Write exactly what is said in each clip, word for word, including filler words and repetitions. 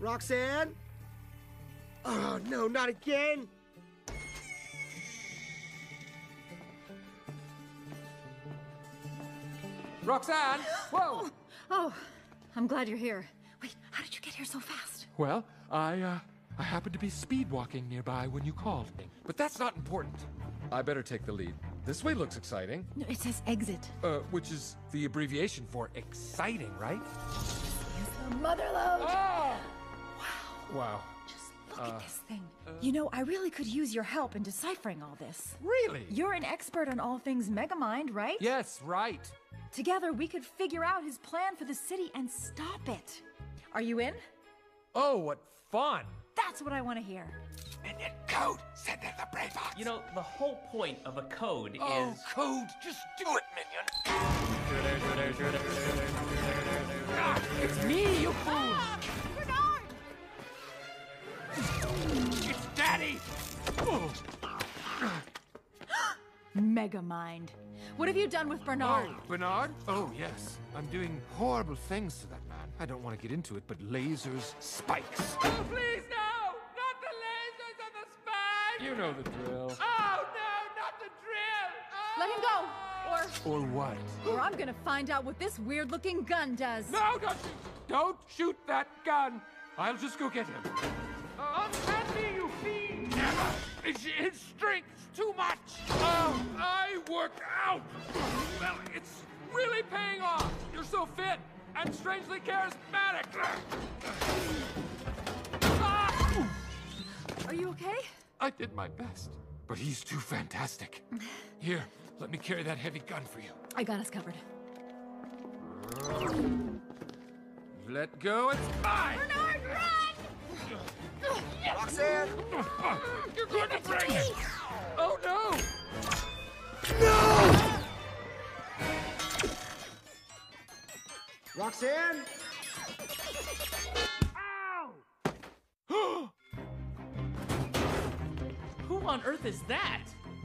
Roxanne? Oh, no, not again! Roxanne! Whoa! Oh, I'm glad you're here. Wait, how did you get here so fast? Well, I, uh, I happened to be speed walking nearby when you called. But that's not important. I better take the lead. This way looks exciting. No, it says exit. Uh, which is the abbreviation for exciting, right? Use the mother load. Oh! Wow. Wow. Just look Uh, at this thing. Uh, you know, I really could use your help in deciphering all this. Really? You're an expert on all things Megamind, right? Yes, right. Together, we could figure out his plan for the city and stop it. Are you in? Oh, what fun! That's what I want to hear. Minion code! Send in the brave hearts! You know, the whole point of a code oh, is... code! Just do it, Minion! Ah, it's me, you fool! Ah, Bernard! It's Daddy! Oh. Megamind. What have you done with Bernard? Oh, Bernard? Oh, yes. I'm doing horrible things to that man. I don't want to get into it, but lasers, spikes. Oh, please, no! Not the lasers and the spikes! You know the drill. Oh, no, not the drill! Oh. Let him go! Or... Or what? Or I'm gonna find out what this weird-looking gun does. No, don't shoot! Don't shoot that gun! I'll just go get him. Uh, unhand me, you fiend! Never! His, his strength's too much! Oh, I work out! Well, it's really paying off! You're so fit and strangely charismatic! Ah! Are you okay? I did my best, but he's too fantastic. Here, let me carry that heavy gun for you. I got us covered. Let go, it's mine! Bernard, run! Roxanne! You're going to break it! Oh, no! No! Roxanne? Ow! Who on earth is that?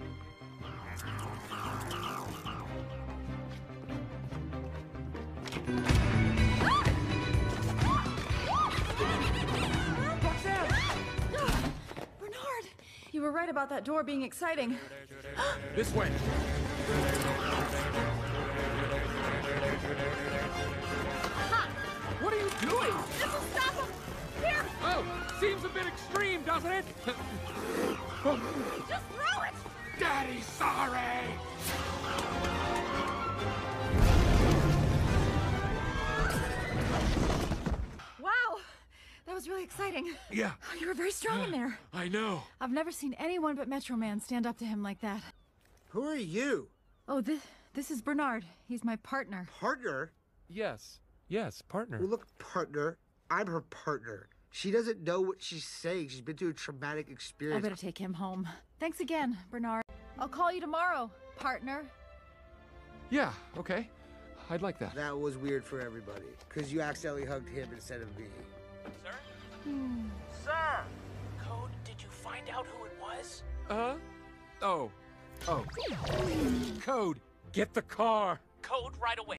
Bernard, you were right about that door being exciting. This way. What are you doing? This will stop him! Here! Oh, seems a bit extreme, doesn't it? Just throw it! Daddy's sorry! Wow, that was really exciting. Yeah. You were very strong in there. I know. I've never seen anyone but Metro Man stand up to him like that. Who are you? Oh, this, this is Bernard. He's my partner. Partner? Yes. Yes, partner. Well, look, partner. I'm her partner. She doesn't know what she's saying. She's been through a traumatic I experience. better take him home. Thanks again, Bernard. I'll call you tomorrow, partner. Yeah, okay. I'd like that. That was weird for everybody, because you accidentally hugged him instead of me. Sir? Hmm. Sir! Code, did you find out who it was? Uh? Oh. Oh. Code, get the car. Code right away.